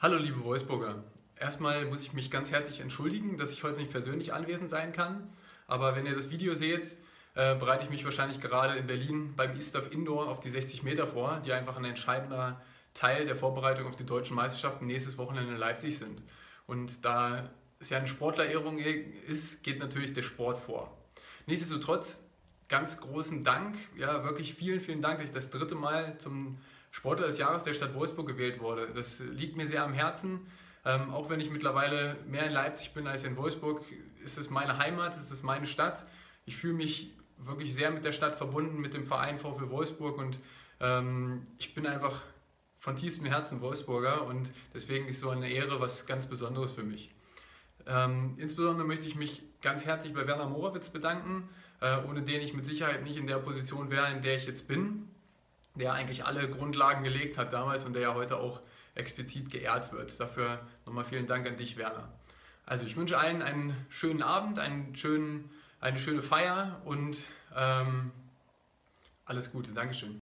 Hallo liebe Wolfsburger, erstmal muss ich mich ganz herzlich entschuldigen, dass ich heute nicht persönlich anwesend sein kann, aber wenn ihr das Video seht, bereite ich mich wahrscheinlich gerade in Berlin beim E-Stuff Indoor auf die 60 Meter vor, die einfach ein entscheidender Teil der Vorbereitung auf die deutschen Meisterschaften nächstes Wochenende in Leipzig sind. Und da es ja eine Sportlerehrung ist, geht natürlich der Sport vor. Nichtsdestotrotz ganz großen Dank, ja wirklich vielen Dank, dass ich das dritte Mal zum Sportler des Jahres der Stadt Wolfsburg gewählt wurde. Das liegt mir sehr am Herzen. Auch wenn ich mittlerweile mehr in Leipzig bin als in Wolfsburg, ist es meine Heimat, ist es meine Stadt. Ich fühle mich wirklich sehr mit der Stadt verbunden, mit dem Verein VfL Wolfsburg und ich bin einfach von tiefstem Herzen Wolfsburger und deswegen ist so eine Ehre was ganz Besonderes für mich. Insbesondere möchte ich mich ganz herzlich bei Werner Morawitz bedanken, ohne den ich mit Sicherheit nicht in der Position wäre, in der ich jetzt bin, der eigentlich alle Grundlagen gelegt hat damals und der ja heute auch explizit geehrt wird. Dafür nochmal vielen Dank an dich, Werner. Also ich wünsche allen einen schönen Abend, eine schöne Feier und alles Gute. Dankeschön.